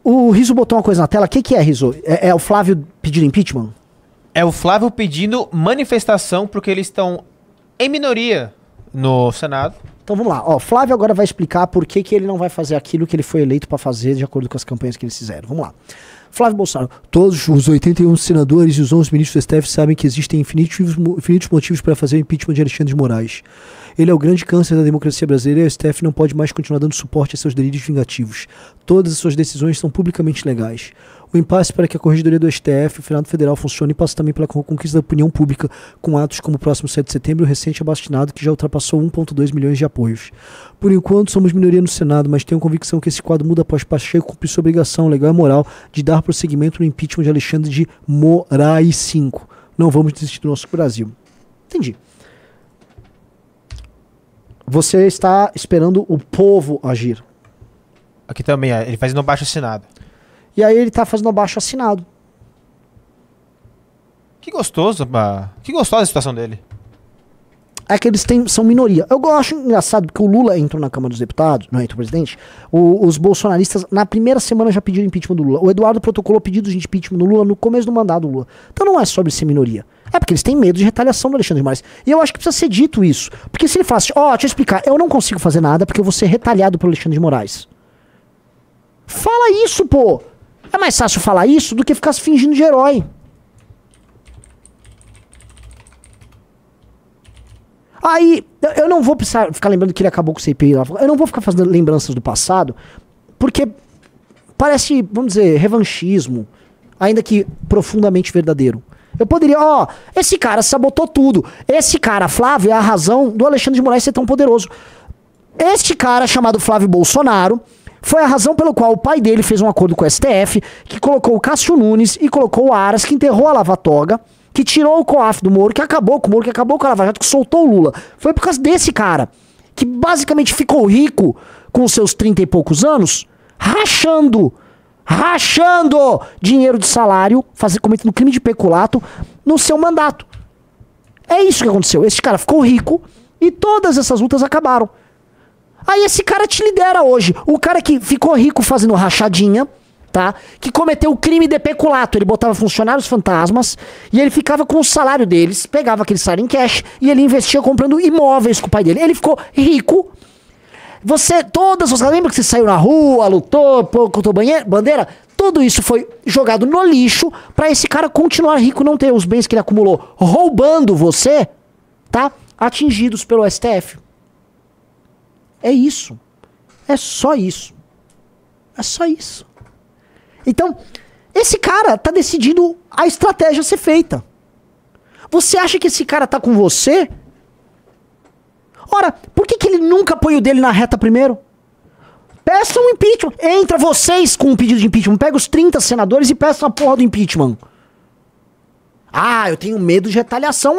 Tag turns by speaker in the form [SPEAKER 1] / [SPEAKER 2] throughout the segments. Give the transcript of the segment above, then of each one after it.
[SPEAKER 1] O Rizzo botou uma coisa na tela. O que é, Rizzo? É o Flávio pedindo impeachment?
[SPEAKER 2] É o Flávio pedindo manifestação porque eles estão em minoria no Senado.
[SPEAKER 1] Então vamos lá. Ó, Flávio agora vai explicar por que ele não vai fazer aquilo que ele foi eleito para fazer de acordo com as campanhas que eles fizeram. Vamos lá. Flávio Bolsonaro. Todos os 81 senadores e os 11 ministros do STF sabem que existem infinitos motivos para fazer o impeachment de Alexandre de Moraes. Ele é o grande câncer da democracia brasileira e o STF não pode mais continuar dando suporte a seus delírios vingativos. Todas as suas decisões são publicamente legais. O impasse para que a Corregedoria do STF, o Senado Federal, funcione passa também pela conquista da opinião pública, com atos como o próximo 7 de setembro e o recente abaixinado que já ultrapassou 1,2 milhões de apoios. Por enquanto, somos minoria no Senado, mas tenho convicção que esse quadro muda após Pacheco cumprir sua obrigação legal e moral de dar prosseguimento no impeachment de Alexandre de Moraes 5. Não vamos desistir do nosso Brasil. Entendi. Você está esperando o povo agir.
[SPEAKER 2] Aqui também, ele faz no abaixo assinado.
[SPEAKER 1] E aí ele tá fazendo abaixo assinado.
[SPEAKER 2] Que gostoso, que gostosa a situação dele.
[SPEAKER 1] É que eles são minoria. Eu acho engraçado porque o Lula entrou na Câmara dos Deputados, não entrou o presidente. Os bolsonaristas, na primeira semana, já pediram impeachment do Lula. O Eduardo protocolou pedidos de impeachment do Lula no começo do mandato do Lula. Então não é sobre ser minoria. É porque eles têm medo de retaliação do Alexandre de Moraes. E eu acho que precisa ser dito isso. Porque se ele falasse, deixa eu explicar, eu não consigo fazer nada porque eu vou ser retaliado pelo Alexandre de Moraes. Fala isso, pô! É mais fácil falar isso do que ficar se fingindo de herói. Aí, eu não vou precisar ficar lembrando que ele acabou com o CPI lá. Eu não vou ficar fazendo lembranças do passado, porque parece, vamos dizer, revanchismo, ainda que profundamente verdadeiro. Eu poderia, esse cara sabotou tudo. Esse cara, Flávio, é a razão do Alexandre de Moraes ser tão poderoso. Este cara, chamado Flávio Bolsonaro, foi a razão pelo qual o pai dele fez um acordo com o STF, que colocou o Cássio Nunes e colocou o Aras, que enterrou a Lava Toga, que tirou o COAF do Moro, que acabou com o Moro, que acabou com a Lava Jato, que soltou o Lula. Foi por causa desse cara, que basicamente ficou rico com os seus 30 e poucos anos, rachando dinheiro de salário, cometendo crime de peculato no seu mandato. É isso que aconteceu. Esse cara ficou rico e todas essas lutas acabaram. Aí esse cara te lidera hoje. O cara que ficou rico fazendo rachadinha, tá? Que cometeu o crime de peculato. Ele botava funcionários fantasmas e ele ficava com o salário deles, pegava aquele salário em cash e ele investia comprando imóveis com o pai dele. Ele ficou rico. Lembra que você saiu na rua, lutou, contou bandeira? Tudo isso foi jogado no lixo pra esse cara continuar rico, não ter os bens que ele acumulou roubando você, tá? Atingidos pelo STF. É isso. É só isso. É só isso. Então, esse cara tá decidindo a estratégia a ser feita. Você acha que esse cara tá com você? Ora, por que ele nunca põe o dele na reta primeiro? Peçam um impeachment. Entra vocês com um pedido de impeachment. Pega os 30 senadores e peçam a porra do impeachment. Ah, eu tenho medo de retaliação.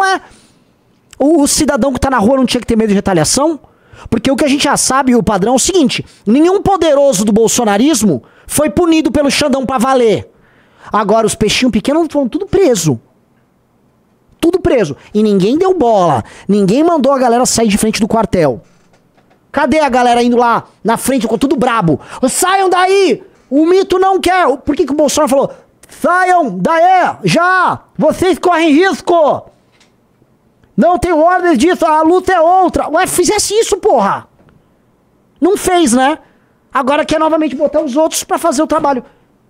[SPEAKER 1] O cidadão que tá na rua não tinha que ter medo de retaliação? Porque o que a gente já sabe, o padrão é o seguinte: nenhum poderoso do bolsonarismo foi punido pelo Xandão pra valer. Agora os peixinhos pequenos foram tudo preso. Tudo preso. E ninguém deu bola. Ninguém mandou a galera sair de frente do quartel. Cadê a galera indo lá na frente com tudo brabo? Saiam daí! O mito não quer. Por que o Bolsonaro falou? Saiam daí! Já! Vocês correm risco! Não tem ordem disso, a luta é outra. Ué, fizesse isso, porra. Não fez, né? Agora quer novamente botar os outros pra fazer o trabalho.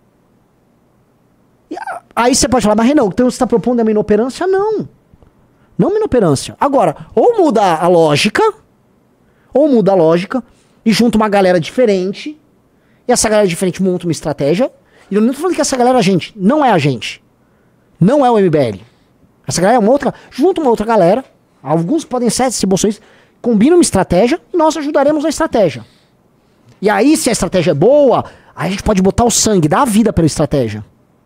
[SPEAKER 1] E aí você pode falar, mas Renan, então você tá propondo a minha inoperância? Não. Não minha inoperância. Agora, ou muda a lógica, e junta uma galera diferente, e essa galera diferente monta uma estratégia, e eu não tô falando que essa galera é a gente. Não é a gente. Não é o MBL. Essa galera é uma outra... Junta uma outra galera. Alguns podem ser bolsonaristas. Combina uma estratégia e nós ajudaremos na estratégia. E aí, se a estratégia é boa, aí a gente pode botar o sangue, dar a vida pela estratégia.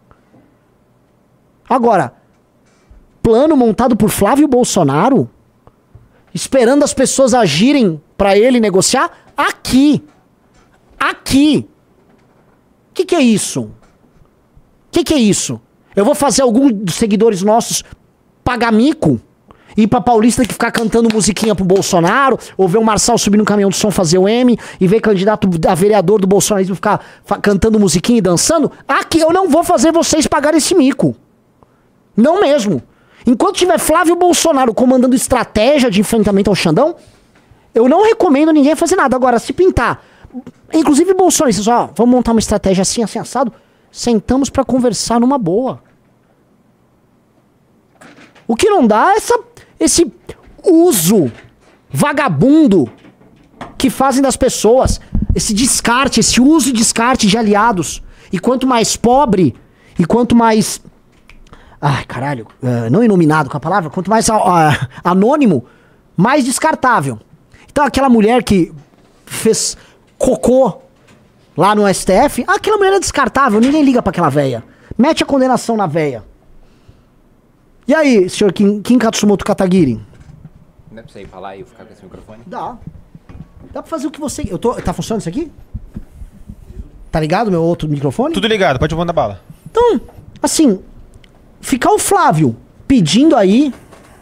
[SPEAKER 1] Agora, plano montado por Flávio Bolsonaro, esperando as pessoas agirem pra ele negociar, aqui. Aqui. O que é isso? O que é isso? Eu vou fazer algum dos seguidores nossos pagar mico Ir pra Paulista que ficar cantando musiquinha pro Bolsonaro, ou ver o Marçal subir no caminhão do som fazer o M, e ver candidato a vereador do bolsonarismo ficar cantando musiquinha e dançando, aqui eu não vou fazer vocês pagarem esse mico. Não mesmo. Enquanto tiver Flávio Bolsonaro comandando estratégia de enfrentamento ao Xandão, eu não recomendo ninguém fazer nada. Agora, se pintar, inclusive bolsonaristas, ó, vamos montar uma estratégia assim, assim, assado, sentamos pra conversar numa boa. O que não dá é esse uso vagabundo que fazem das pessoas, esse descarte, esse uso e descarte de aliados. E quanto mais pobre, e quanto mais... Ai, caralho, não iluminado com a palavra, quanto mais anônimo, mais descartável. Então aquela mulher que fez cocô lá no STF, aquela mulher é descartável, ninguém liga pra aquela véia. Mete a condenação na véia. E aí, senhor Kim Katsumoto Kataguiri?
[SPEAKER 3] Não é pra você ir pra lá e eu ficar com esse microfone?
[SPEAKER 1] Dá. Dá pra fazer o que você... Tá funcionando isso aqui? Tá ligado meu outro microfone?
[SPEAKER 2] Tudo ligado, pode mandar bala.
[SPEAKER 1] Então, assim, ficar o Flávio pedindo aí...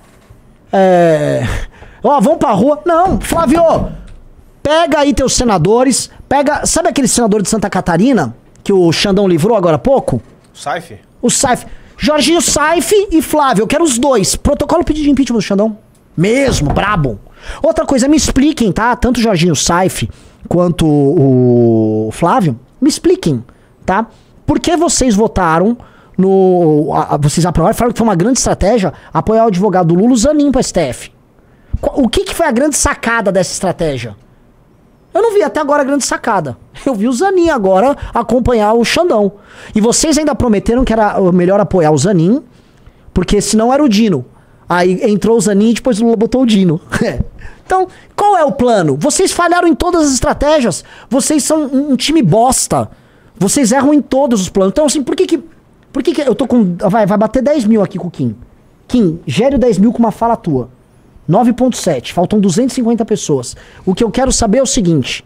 [SPEAKER 1] Ó, vamos pra rua. Não, Flávio, pega aí teus senadores, pega... Sabe aquele senador de Santa Catarina que o Xandão livrou agora há pouco?
[SPEAKER 2] Saif?
[SPEAKER 1] O Saif. Jorginho Saif e Flávio, eu quero os dois. Protocolo pedido de impeachment do Xandão. Mesmo, brabo. Outra coisa, me expliquem, tá? Tanto o Jorginho Saif quanto o Flávio, me expliquem, tá? Por que vocês votaram vocês aprovaram, falaram que foi uma grande estratégia apoiar o advogado do Lula, o Zanin, pro STF. O que foi a grande sacada dessa estratégia? Eu não vi até agora a grande sacada. Eu vi o Zanin agora acompanhar o Xandão. E vocês ainda prometeram que era melhor apoiar o Zanin, porque senão era o Dino. Aí entrou o Zanin e depois o Lula botou o Dino. Então, qual é o plano? Vocês falharam em todas as estratégias. Vocês são um time bosta. Vocês erram em todos os planos. Então, assim, por que eu tô com... Vai bater 10 mil aqui com o Kim. Kim, gere 10 mil com uma fala tua. 9.7, faltam 250 pessoas. O que eu quero saber é o seguinte.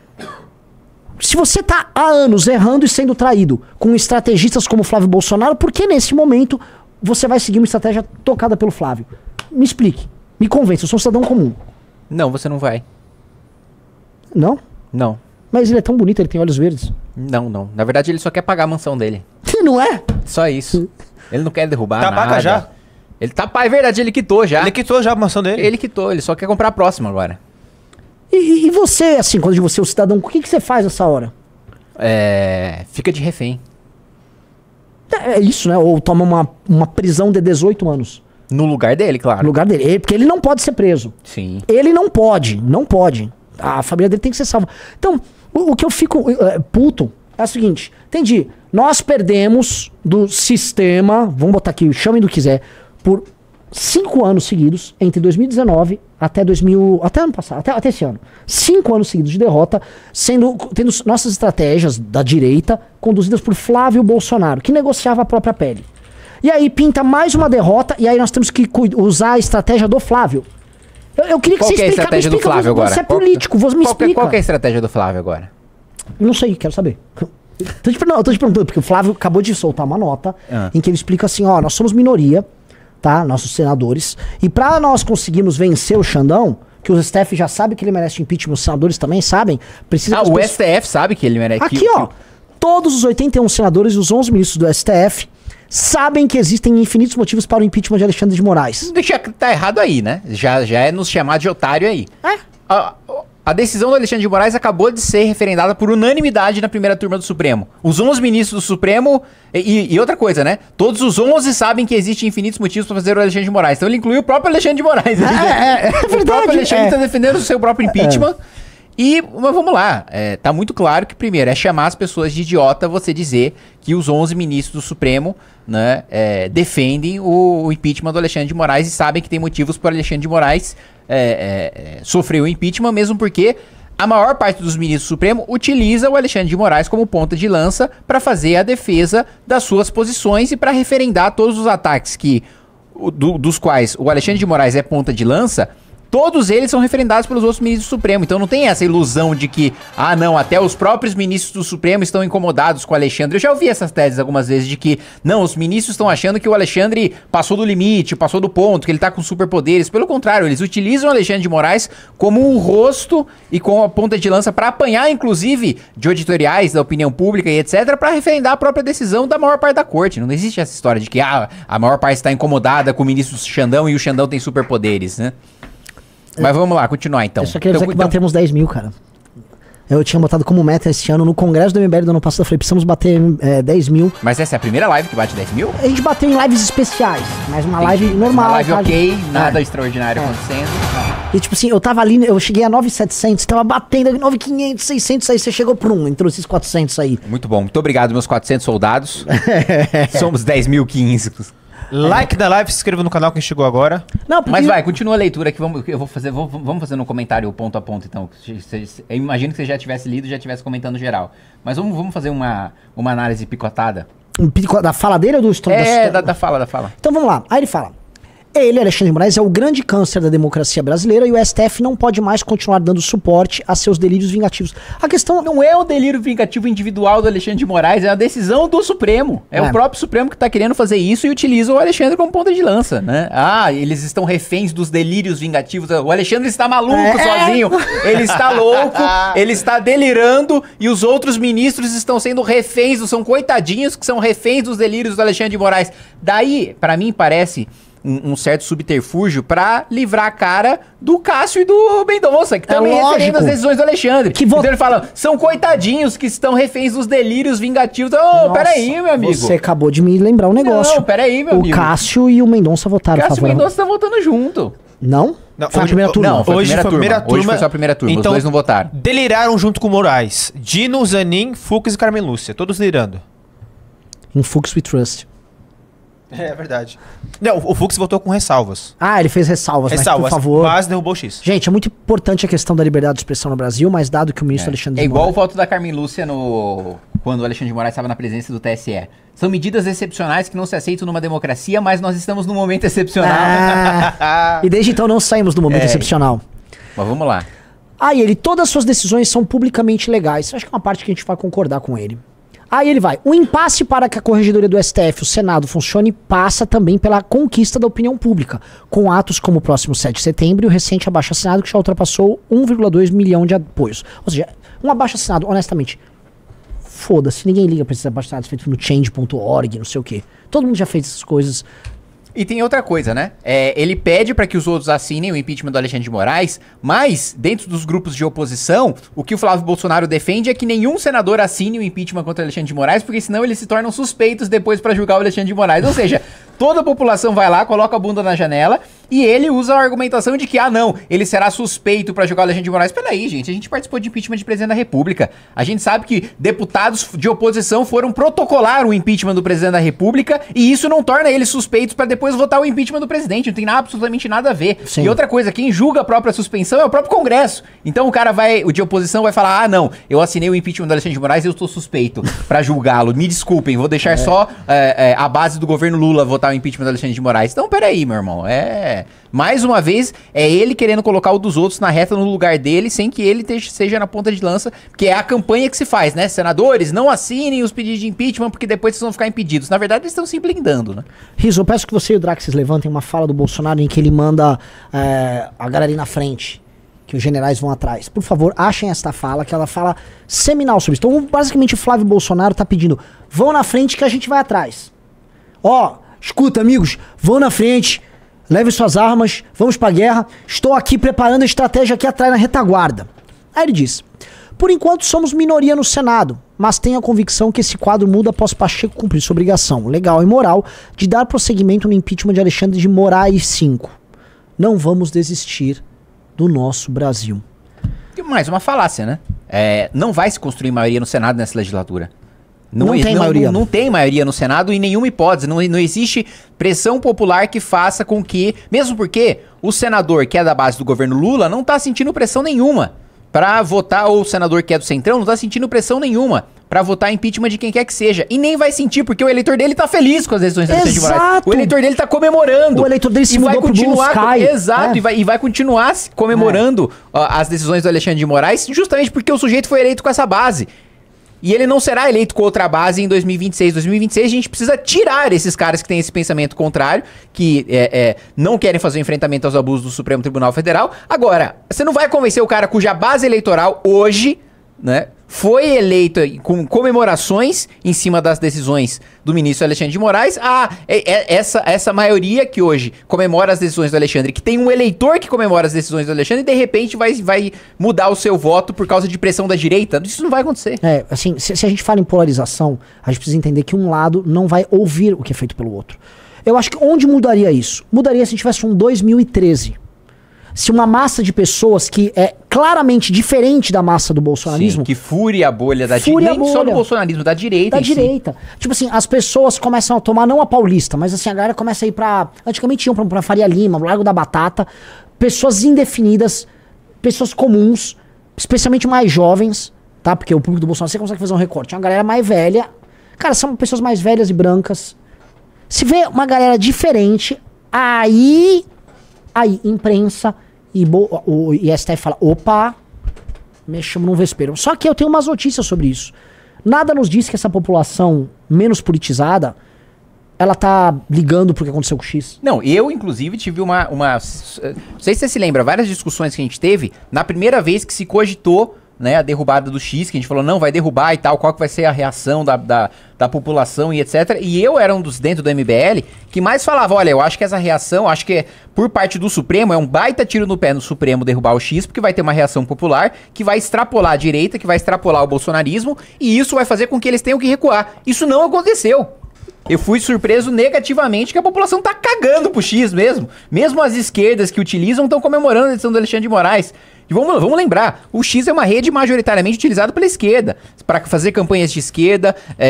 [SPEAKER 1] Se você tá há anos errando e sendo traído com estrategistas como Flávio Bolsonaro, por que nesse momento você vai seguir uma estratégia tocada pelo Flávio? Me explique, me convença, eu sou um cidadão comum.
[SPEAKER 3] Não, você não vai.
[SPEAKER 1] Não?
[SPEAKER 3] Não.
[SPEAKER 1] Mas ele é tão bonito, ele tem olhos verdes.
[SPEAKER 3] Não, não. Na verdade, ele só quer pagar a mansão dele.
[SPEAKER 1] Não é?
[SPEAKER 3] Só isso. Ele não quer derrubar
[SPEAKER 2] Tá
[SPEAKER 3] nada.
[SPEAKER 2] paga já?
[SPEAKER 3] Ele tá... É verdade, ele quitou já.
[SPEAKER 2] Ele quitou já a mansão dele.
[SPEAKER 3] Ele quitou, ele só quer comprar a próxima agora.
[SPEAKER 1] E você, assim, quando você é o cidadão, o que você faz nessa hora?
[SPEAKER 3] Fica de refém.
[SPEAKER 1] É isso, né? Ou toma uma prisão de 18 anos.
[SPEAKER 3] No lugar dele, claro.
[SPEAKER 1] No lugar dele. Porque ele não pode ser preso.
[SPEAKER 3] Sim.
[SPEAKER 1] Ele não pode. A família dele tem que ser salva. Então, o que eu fico puto é o seguinte. Entendi. Nós perdemos do sistema, vamos botar aqui, chamem do que quiser, por 5 anos seguidos, entre 2019 até ano passado, até esse ano. 5 anos seguidos de derrota, tendo nossas estratégias da direita conduzidas por Flávio Bolsonaro, que negociava a própria pele. E aí pinta mais uma derrota, e aí nós temos que usar a estratégia do Flávio. Eu queria que
[SPEAKER 3] Qual
[SPEAKER 1] você
[SPEAKER 3] que é a estratégia do Flávio agora?
[SPEAKER 1] Você é político, você me explica.
[SPEAKER 3] Qual que é a estratégia do Flávio agora?
[SPEAKER 1] Não sei, quero saber. Tô te perguntando, porque o Flávio acabou de soltar uma nota em que ele explica assim, ó, nós somos minoria, tá? Nossos senadores. E pra nós conseguirmos vencer o Xandão, que o STF já sabe que ele merece impeachment, os senadores também sabem, precisa...
[SPEAKER 3] O STF sabe que ele merece...
[SPEAKER 1] Aqui, ó, todos os 81 senadores e os 11 ministros do STF sabem que existem infinitos motivos para o impeachment de Alexandre de Moraes.
[SPEAKER 3] Deixa tá errado aí, né? Já é nos chamar de otário aí. A decisão do Alexandre de Moraes acabou de ser referendada por unanimidade na primeira turma do Supremo. Os 11 ministros do Supremo... E outra coisa, né? Todos os 11 sabem que existem infinitos motivos para fazer o Alexandre de Moraes. Então ele incluiu o próprio Alexandre de Moraes.
[SPEAKER 1] É verdade.
[SPEAKER 3] O próprio Alexandre está defendendo o seu próprio impeachment. Mas vamos lá. Tá muito claro que, primeiro, é chamar as pessoas de idiota você dizer que os 11 ministros do Supremo, né, defendem o impeachment do Alexandre de Moraes e sabem que tem motivos para o Alexandre de Moraes sofrer o impeachment, mesmo porque a maior parte dos ministros do Supremo utiliza o Alexandre de Moraes como ponta de lança para fazer a defesa das suas posições e para referendar todos os ataques dos quais o Alexandre de Moraes é ponta de lança. todos eles são referendados pelos outros ministros do Supremo. Então não tem essa ilusão de que, não, até os próprios ministros do Supremo estão incomodados com o Alexandre. Eu já ouvi essas teses algumas vezes de que, não, os ministros estão achando que o Alexandre passou do limite, passou do ponto, que ele tá com superpoderes. Pelo contrário, eles utilizam o Alexandre de Moraes como um rosto e com a ponta de lança para apanhar, inclusive, de editoriais da opinião pública e etc, para referendar a própria decisão da maior parte da corte. Não existe essa história de que, a maior parte está incomodada com o ministro Xandão e o Xandão tem superpoderes, né? Mas vamos lá, continuar então.
[SPEAKER 1] Eu só queria dizer que batemos 10 mil, cara. Eu tinha botado como meta esse ano, no congresso do MBL do ano passado, eu falei, precisamos bater 10 mil.
[SPEAKER 3] Mas essa é a primeira live que bate 10 mil?
[SPEAKER 1] A gente bateu em lives especiais, mas uma live normal.
[SPEAKER 3] Uma live ok, nada extraordinário acontecendo.
[SPEAKER 1] E tipo assim, eu tava ali, eu cheguei a 9.700, tava batendo 9.500, 600, aí você chegou por entrou esses 400 aí.
[SPEAKER 3] Muito bom, muito obrigado meus 400 soldados. Somos 10.015.
[SPEAKER 2] Like da live, se inscreva no canal quem chegou agora.
[SPEAKER 1] Não, porque...
[SPEAKER 3] Mas vai, continua a leitura que vamos fazer um comentário ponto a ponto, então. Eu imagino que você já tivesse lido e já estivesse comentando geral. Mas vamos fazer uma análise picotada.
[SPEAKER 1] Da fala dele ou do história?
[SPEAKER 3] Da fala.
[SPEAKER 1] Então vamos lá. Aí ele fala: ele, Alexandre de Moraes, é o grande câncer da democracia brasileira e o STF não pode mais continuar dando suporte a seus delírios vingativos. A questão
[SPEAKER 3] não é o delírio vingativo individual do Alexandre de Moraes, é a decisão do Supremo. É o próprio Supremo que tá querendo fazer isso e utiliza o Alexandre como ponta de lança, né? Eles estão reféns dos delírios vingativos. O Alexandre está maluco sozinho. Ele está louco, ele está delirando e os outros ministros estão sendo reféns, são coitadinhos que são reféns dos delírios do Alexandre de Moraes. Daí, pra mim, parece um certo subterfúgio pra livrar a cara do Cássio e do Mendonça, que também referendo as decisões do Alexandre. Então ele fala, são coitadinhos que estão reféns dos delírios vingativos. Peraí, meu amigo.
[SPEAKER 1] Você acabou de me lembrar um negócio.
[SPEAKER 3] Não, peraí, meu amigo.
[SPEAKER 1] O Cássio e o Mendonça votaram a favor.
[SPEAKER 3] Cássio e o Mendonça estão votando junto.
[SPEAKER 1] Não?
[SPEAKER 2] Foi a primeira turma.
[SPEAKER 3] Não, foi a primeira turma. Hoje foi só a primeira turma,
[SPEAKER 2] então,
[SPEAKER 3] os dois não votaram.
[SPEAKER 2] Deliraram junto com o Moraes. Dino, Zanin, Fux e Carmen Lúcia. Todos delirando.
[SPEAKER 1] Em Fux We Trust.
[SPEAKER 2] É verdade. Não, o Fux votou com ressalvas.
[SPEAKER 1] Ele fez ressalvas, mas por favor...
[SPEAKER 2] Mas derrubou o X.
[SPEAKER 1] Gente, é muito importante a questão da liberdade de expressão no Brasil, mas dado que o ministro Alexandre de Moraes...
[SPEAKER 3] É igual o voto da Carmen Lúcia quando o Alexandre de Moraes estava na presidência do TSE. São medidas excepcionais que não se aceitam numa democracia, mas nós estamos num momento excepcional.
[SPEAKER 1] E desde então não saímos do momento excepcional.
[SPEAKER 3] Mas vamos lá.
[SPEAKER 1] Aí ele, todas as suas decisões são publicamente legais. Acho que é uma parte que a gente vai concordar com ele. Aí ele vai. O impasse para que a Corregedoria do STF, o Senado, funcione passa também pela conquista da opinião pública, com atos como o próximo 7 de setembro e o recente abaixo-assinado que já ultrapassou 1,2 milhão de apoios. Ou seja, um abaixo-assinado, honestamente, foda-se, ninguém liga pra esses abaixo-assinados feitos no change.org, não sei o quê. Todo mundo já fez essas coisas.
[SPEAKER 3] E tem outra coisa, né? Ele pede para que os outros assinem o impeachment do Alexandre de Moraes, mas, dentro dos grupos de oposição, o que o Flávio Bolsonaro defende é que nenhum senador assine o impeachment contra o Alexandre de Moraes, porque senão eles se tornam suspeitos depois para julgar o Alexandre de Moraes. Ou seja, toda a população vai lá, coloca a bunda na janela e ele usa a argumentação de que, não, ele será suspeito para julgar o Alexandre de Moraes. Peraí, gente, a gente participou de impeachment de presidente da República. A gente sabe que deputados de oposição foram protocolar o impeachment do presidente da República e isso não torna eles suspeitos para depois votar o impeachment do presidente. Não tem absolutamente nada a ver.
[SPEAKER 1] Sim.
[SPEAKER 3] E outra coisa, quem julga a própria suspensão é o próprio Congresso. Então o de oposição vai falar, não, eu assinei o impeachment do Alexandre de Moraes e eu estou suspeito para julgá-lo. Me desculpem, vou deixar só a base do governo Lula votar o impeachment do Alexandre de Moraes. Então, peraí, meu irmão. Mais uma vez, é ele querendo colocar o dos outros na reta no lugar dele, sem que ele seja na ponta de lança, que é a campanha que se faz, né? Senadores, não assinem os pedidos de impeachment, porque depois vocês vão ficar impedidos. Na verdade, eles estão se blindando, né?
[SPEAKER 1] Riso, eu peço que você e o Draxis levantem uma fala do Bolsonaro em que ele manda a galera ir na frente, que os generais vão atrás. Por favor, achem esta fala, que ela fala seminal sobre isso. Então, basicamente, o Flávio Bolsonaro tá pedindo, vão na frente que a gente vai atrás. Escuta, amigos, vão na frente, leve suas armas, vamos pra guerra, estou aqui preparando a estratégia aqui atrás na retaguarda. Aí ele diz, por enquanto somos minoria no Senado, mas tenho a convicção que esse quadro muda após Pacheco cumprir sua obrigação legal e moral de dar prosseguimento no impeachment de Alexandre de Moraes V. Não vamos desistir do nosso Brasil.
[SPEAKER 3] E mais uma falácia, né? Não vai se construir maioria no Senado nessa legislatura.
[SPEAKER 1] Não tem maioria.
[SPEAKER 3] Não tem maioria no Senado em nenhuma hipótese. Não existe pressão popular que faça com que... Mesmo porque o senador que é da base do governo Lula não tá sentindo pressão nenhuma para votar, ou o senador que é do Centrão não tá sentindo pressão nenhuma. pra votar impeachment de quem quer que seja. E nem vai sentir, porque o eleitor dele tá feliz com as decisões do Alexandre de Moraes.
[SPEAKER 1] Exato.
[SPEAKER 3] O eleitor dele tá comemorando.
[SPEAKER 1] O eleitor dele se
[SPEAKER 3] E vai
[SPEAKER 1] mudou pro
[SPEAKER 3] continuar
[SPEAKER 1] Blue Sky.
[SPEAKER 3] Exato, e vai continuar comemorando as decisões do Alexandre de Moraes, justamente porque o sujeito foi eleito com essa base. E ele não será eleito com outra base em 2026. 2026 a gente precisa tirar esses caras que têm esse pensamento contrário, que não querem fazer o enfrentamento aos abusos do Supremo Tribunal Federal. Agora, você não vai convencer o cara cuja base eleitoral hoje, né, foi eleito com comemorações em cima das decisões do ministro Alexandre de Moraes. Essa maioria que hoje comemora as decisões do Alexandre, que tem um eleitor que comemora as decisões do Alexandre, e de repente vai mudar o seu voto por causa de pressão da direita. Isso não vai acontecer.
[SPEAKER 1] Assim, se a gente fala em polarização, a gente precisa entender que um lado não vai ouvir o que é feito pelo outro. Eu acho que onde mudaria isso? Mudaria se tivesse um 2013. Se uma massa de pessoas que é claramente diferente da massa do bolsonarismo...
[SPEAKER 3] Sim, que fure a bolha da direita. Nem só do bolsonarismo, da direita.
[SPEAKER 1] Da direita. Tipo assim, as pessoas começam a tomar, não a Paulista, mas assim, a galera começa a ir pra... Antigamente iam pra Faria Lima, Largo da Batata. Pessoas indefinidas, pessoas comuns, especialmente mais jovens, tá? Porque o público do Bolsonaro, você consegue fazer um recorte. É uma galera mais velha. Cara, são pessoas mais velhas e brancas. Se vê uma galera diferente, aí imprensa... E o STF fala, opa, mexamos num vespeiro. Só que eu tenho umas notícias sobre isso. Nada nos diz que essa população menos politizada, ela tá ligando pro que aconteceu com o X.
[SPEAKER 3] Não, eu inclusive tive uma... Não sei se você se lembra, várias discussões que a gente teve, na primeira vez que se cogitou, né, a derrubada do X, que a gente falou, não, vai derrubar e tal, qual que vai ser a reação da população e etc. E eu era um dos dentro do MBL que mais falava, olha, eu acho que essa reação, acho que por parte do Supremo, é um baita tiro no pé no Supremo derrubar o X, porque vai ter uma reação popular que vai extrapolar a direita, que vai extrapolar o bolsonarismo, e isso vai fazer com que eles tenham que recuar. Isso não aconteceu. Eu fui surpreso negativamente que a população tá cagando pro X mesmo. Mesmo as esquerdas que utilizam estão comemorando a decisão do Alexandre de Moraes. E vamos lembrar, o X é uma rede majoritariamente utilizada pela esquerda, para fazer campanhas de esquerda,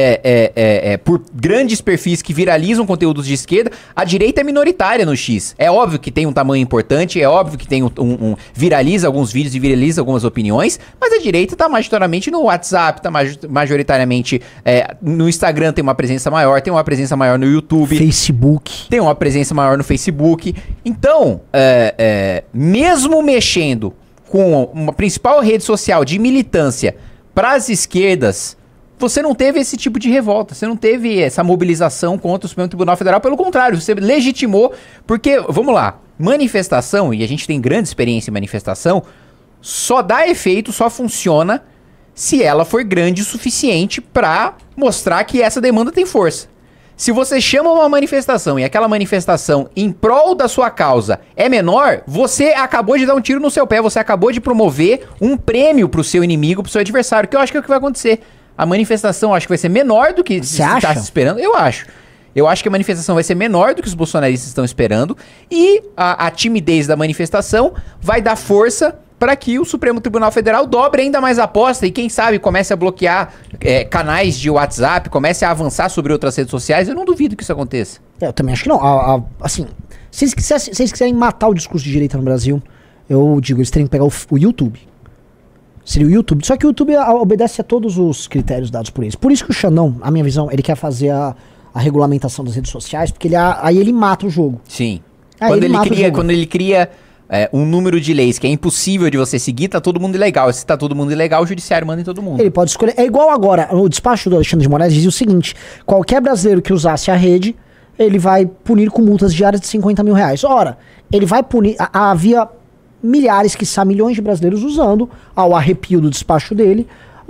[SPEAKER 3] por grandes perfis que viralizam conteúdos de esquerda. A direita é minoritária no X. É óbvio que tem um tamanho importante, é óbvio que tem viraliza alguns vídeos e viraliza algumas opiniões, mas a direita tá majoritariamente no WhatsApp, tá majoritariamente no Instagram, tem uma presença maior, tem uma presença maior no YouTube.
[SPEAKER 1] Facebook.
[SPEAKER 3] Tem uma presença maior no Facebook. Então, mesmo mexendo com uma principal rede social de militância para as esquerdas, você não teve esse tipo de revolta, você não teve essa mobilização contra o Supremo Tribunal Federal, pelo contrário, você legitimou, porque, vamos lá, manifestação, e a gente tem grande experiência em manifestação, só dá efeito, só funciona se ela for grande o suficiente para mostrar que essa demanda tem força. Se você chama uma manifestação e aquela manifestação em prol da sua causa é menor, você acabou de dar um tiro no seu pé, você acabou de promover um prêmio pro seu inimigo, pro seu adversário, que eu acho que é o que vai acontecer. A manifestação acho que vai ser menor do que se está se esperando. Eu acho. Eu acho que a manifestação vai ser menor do que os bolsonaristas estão esperando e a timidez da manifestação vai dar força para que o Supremo Tribunal Federal dobre ainda mais a aposta e, quem sabe, comece a bloquear canais de WhatsApp, comece a avançar sobre outras redes sociais. Eu não duvido que isso aconteça.
[SPEAKER 1] Eu também acho que não. Assim, se eles quiserem matar o discurso de direita no Brasil, eu digo, eles teriam que pegar o YouTube. Seria o YouTube. Só que o YouTube obedece a todos os critérios dados por eles. Por isso que o Xandão, a minha visão, ele quer fazer a regulamentação das redes sociais, porque aí ele mata o jogo.
[SPEAKER 3] Sim. Quando ele cria um número de leis que é impossível de você seguir, tá todo mundo ilegal. Se tá todo mundo ilegal, o judiciário manda em todo mundo.
[SPEAKER 1] Ele pode escolher. É igual agora, o despacho do Alexandre de Moraes dizia o seguinte: qualquer brasileiro que usasse a rede, ele vai punir com multas diárias de 50 mil reais. Ora, ele vai punir. Havia milhares, quiçá milhões de brasileiros usando, ao arrepio do despacho dele,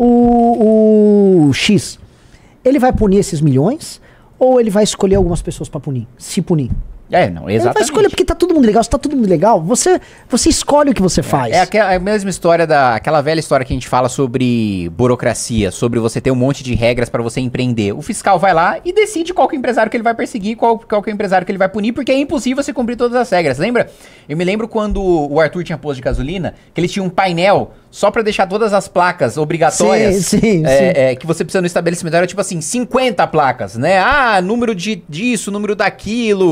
[SPEAKER 1] o X. Ele vai punir esses milhões ou ele vai escolher algumas pessoas pra punir? Se punir.
[SPEAKER 3] Não, exatamente.
[SPEAKER 1] Ele vai escolher porque tá todo mundo legal. Se tá todo mundo legal, você escolhe o que você faz.
[SPEAKER 3] A mesma história aquela velha história que a gente fala sobre burocracia, sobre você ter um monte de regras pra você empreender. O fiscal vai lá e decide qual que é o empresário que ele vai perseguir, qual que é o empresário que ele vai punir, porque é impossível você cumprir todas as regras. Lembra? Eu me lembro quando o Arthur tinha posto de gasolina, que ele tinha um painel só pra deixar todas as placas obrigatórias
[SPEAKER 1] sim.
[SPEAKER 3] Que você precisa no estabelecimento. Era tipo assim, 50 placas, né? Número disso, número daquilo, e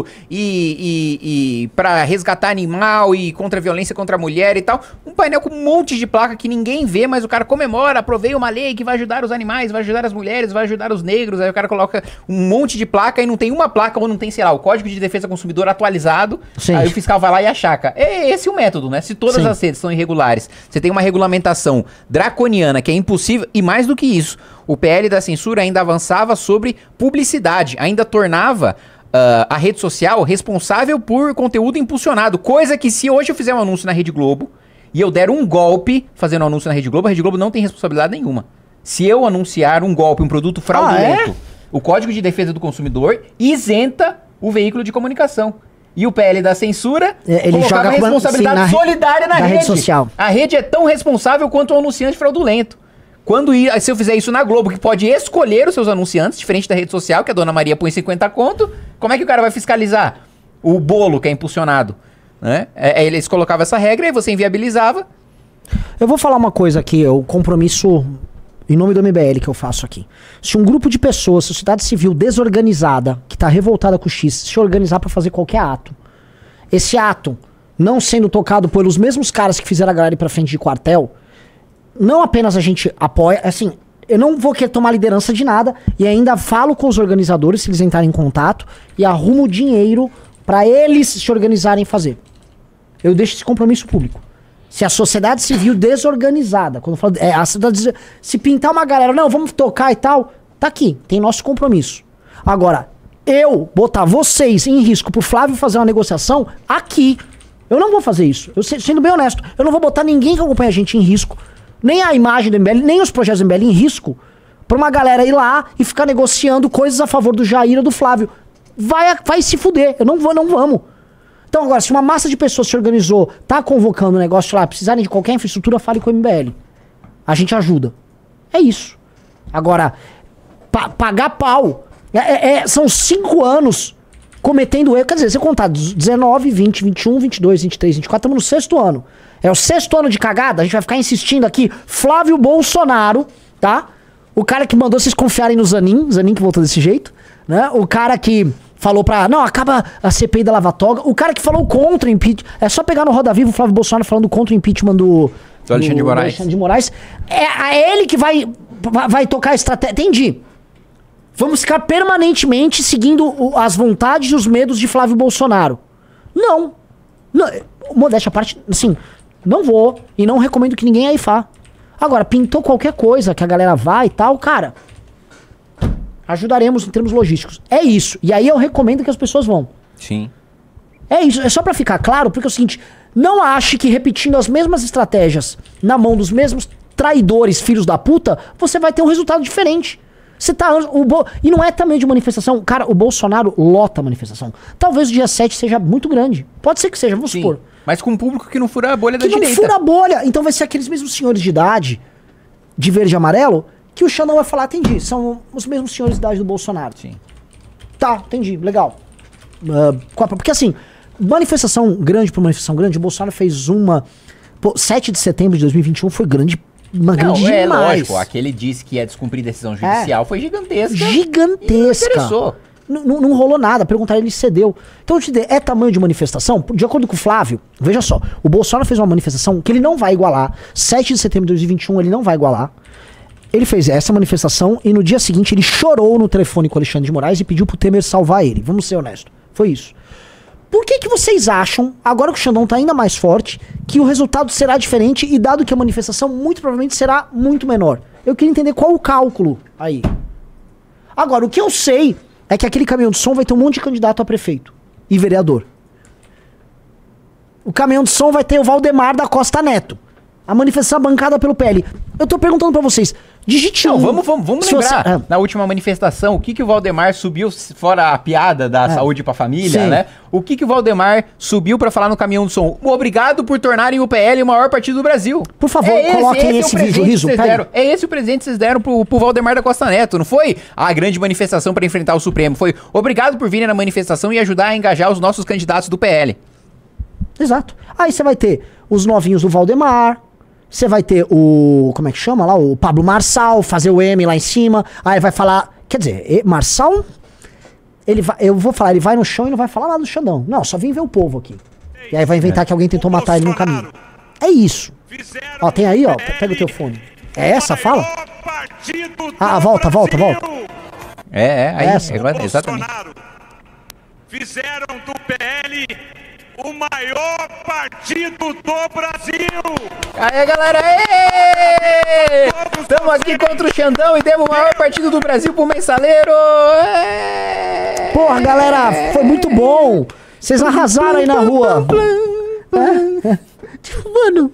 [SPEAKER 3] e pra resgatar animal e contra a violência contra a mulher e tal. Um painel com um monte de placa que ninguém vê, mas o cara comemora, aprovei uma lei que vai ajudar os animais, vai ajudar as mulheres, vai ajudar os negros. Aí o cara coloca um monte de placa e não tem uma placa ou não tem, sei lá, o Código de Defesa do Consumidor atualizado.
[SPEAKER 1] Sim.
[SPEAKER 3] Aí o fiscal vai lá e achaca. É esse o método, né? Se todas
[SPEAKER 1] Sim.
[SPEAKER 3] as redes são irregulares, você tem uma regulamentação draconiana que é impossível, e mais do que isso, o PL da censura ainda avançava sobre publicidade, ainda tornava a rede social responsável por conteúdo impulsionado, coisa que se hoje eu fizer um anúncio na Rede Globo e eu der um golpe fazendo um anúncio na Rede Globo, a Rede Globo não tem responsabilidade nenhuma. Se eu anunciar um golpe, um produto fraudulento, o Código de Defesa do Consumidor isenta o veículo de comunicação. E o PL da censura
[SPEAKER 1] ele joga
[SPEAKER 3] a responsabilidade solidária na rede
[SPEAKER 1] social.
[SPEAKER 3] A rede é tão responsável quanto o anunciante fraudulento. Se eu fizer isso na Globo, que pode escolher os seus anunciantes, diferente da rede social, que a Dona Maria põe 50 conto, como é que o cara vai fiscalizar o bolo que é impulsionado? Né? Eles colocavam essa regra e você inviabilizava.
[SPEAKER 1] Eu vou falar uma coisa aqui, o compromisso em nome do MBL que eu faço aqui. Se um grupo de pessoas, sociedade civil desorganizada, que tá revoltada com o X, se organizar pra fazer qualquer ato, esse ato não sendo tocado pelos mesmos caras que fizeram a galera ir pra frente de quartel, não apenas a gente apoia, assim, eu não vou querer tomar liderança de nada e ainda falo com os organizadores se eles entrarem em contato e arrumo dinheiro pra eles se organizarem e fazer. Eu deixo esse compromisso público. Se a sociedade civil desorganizada, quando eu falo, se pintar uma galera, não, vamos tocar e tal, tá aqui, tem nosso compromisso. Agora, eu botar vocês em risco pro Flávio fazer uma negociação aqui, eu não vou fazer isso. Eu sendo bem honesto, eu não vou botar ninguém que acompanha a gente em risco, nem a imagem do MBL, nem os projetos do MBL em risco, pra uma galera ir lá e ficar negociando coisas a favor do Jair ou do Flávio. Vai se fuder, não vamos. Então agora, se uma massa de pessoas se organizou, tá convocando um negócio lá, precisarem de qualquer infraestrutura, fale com o MBL. A gente ajuda. É isso. Agora, pagar pau. São 5 anos cometendo erro. Quer dizer, você contar 19, 20, 21, 22, 23, 24, estamos no 6º ano. É o 6º ano de cagada, a gente vai ficar insistindo aqui. Flávio Bolsonaro, tá? O cara que mandou vocês confiarem no Zanin que voltou desse jeito, né? O cara que falou não, acaba a CPI da Lava Toga. O cara que falou contra o impeachment. É só pegar no Roda Viva o Flávio Bolsonaro falando contra o impeachment do Alexandre de Moraes. É ele que vai tocar a estratégia. Entendi. Vamos ficar permanentemente seguindo as vontades e os medos de Flávio Bolsonaro. Não. Modéstia à parte, assim, não vou e não recomendo que ninguém aí vá. Agora, pintou qualquer coisa que a galera vai e tal, cara, ajudaremos em termos logísticos. É isso. E aí eu recomendo que as pessoas vão.
[SPEAKER 3] Sim.
[SPEAKER 1] É isso. É só pra ficar claro, porque é o seguinte, não ache que repetindo as mesmas estratégias na mão dos mesmos traidores, filhos da puta, você vai ter um resultado diferente. Você tá... E não é também de manifestação. Cara, o Bolsonaro lota a manifestação. Talvez o dia 7 seja muito grande. Pode ser que seja, vamos supor.
[SPEAKER 3] Mas com um público que não fura a bolha da direita.
[SPEAKER 1] Que não fura a bolha. Então vai ser aqueles mesmos senhores de idade, de verde e amarelo, que o Xandão vai falar, entendi, são os mesmos senhores de idade do Bolsonaro.
[SPEAKER 3] Sim.
[SPEAKER 1] Tá, entendi, legal. Porque assim, manifestação grande por manifestação grande, o Bolsonaro fez uma... Pô, 7 de setembro de 2021 foi grande, grande demais.
[SPEAKER 3] Lógico, aquele disse que ia descumprir decisão judicial foi gigantesca.
[SPEAKER 1] Gigantesca.
[SPEAKER 3] Não interessou.
[SPEAKER 1] Não rolou nada, perguntaram, ele cedeu. Então, é tamanho de manifestação? De acordo com o Flávio, veja só, o Bolsonaro fez uma manifestação que ele não vai igualar. 7 de setembro de 2021 ele não vai igualar. Ele fez essa manifestação e no dia seguinte ele chorou no telefone com o Alexandre de Moraes e pediu pro Temer salvar ele. Vamos ser honestos. Foi isso. Por que vocês acham, agora que o Xandão tá ainda mais forte, que o resultado será diferente e dado que a manifestação muito provavelmente será muito menor? Eu queria entender qual o cálculo aí. Agora, o que eu sei é que aquele caminhão de som vai ter um monte de candidato a prefeito e vereador. O caminhão de som vai ter o Valdemar da Costa Neto. A manifestação bancada pelo PL. Eu tô perguntando pra vocês, digite
[SPEAKER 3] não, vamos lembrar, na última manifestação, o que o Valdemar subiu, fora a piada da saúde pra família, né? O que o Valdemar subiu pra falar no caminhão do som? Obrigado por tornarem o PL o maior partido do Brasil.
[SPEAKER 1] Por favor, coloquem esse vídeo, Riso.
[SPEAKER 3] É esse o presente que vocês deram pro Valdemar da Costa Neto, não foi a grande manifestação pra enfrentar o Supremo, foi obrigado por virem na manifestação e ajudar a engajar os nossos candidatos do PL.
[SPEAKER 1] Exato. Aí você vai ter os novinhos do Valdemar, você vai ter o... Como é que chama lá? O Pablo Marçal, fazer o M lá em cima. Aí vai falar... Quer dizer, Marçal... eu vou falar, ele vai no chão e não vai falar nada do Xandão. Não, só vim ver o povo aqui. E aí vai inventar que alguém tentou matar ele no caminho. É isso. Ó, tem aí, ó, pega o teu fone. É essa a fala? Volta.
[SPEAKER 3] Aí,
[SPEAKER 1] Essa.
[SPEAKER 3] exatamente.
[SPEAKER 4] Fizeram do PL o maior partido do Brasil.
[SPEAKER 3] Aê, galera! Estamos aqui contra o Xandão e demos o maior partido do Brasil pro Mensaleiro!
[SPEAKER 1] Porra, galera, foi muito bom. Vocês arrasaram aí na rua. Mano,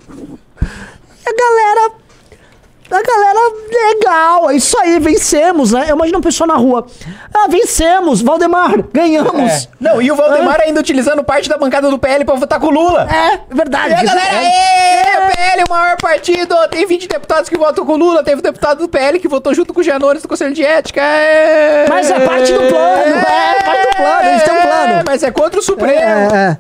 [SPEAKER 1] a galera legal, é isso aí, vencemos, né? Eu imagino uma pessoa na rua. Vencemos, Valdemar, ganhamos.
[SPEAKER 3] Não, e o Valdemar ainda utilizando parte da bancada do PL pra votar com o Lula.
[SPEAKER 1] É verdade.
[SPEAKER 3] E a galera, o PL é o maior partido, tem 20 deputados que votam com o Lula, teve deputado do PL que votou junto com o Janones do Conselho de Ética.
[SPEAKER 1] Mas é parte do plano, parte do plano, eles têm um plano.
[SPEAKER 3] Mas é contra o Supremo.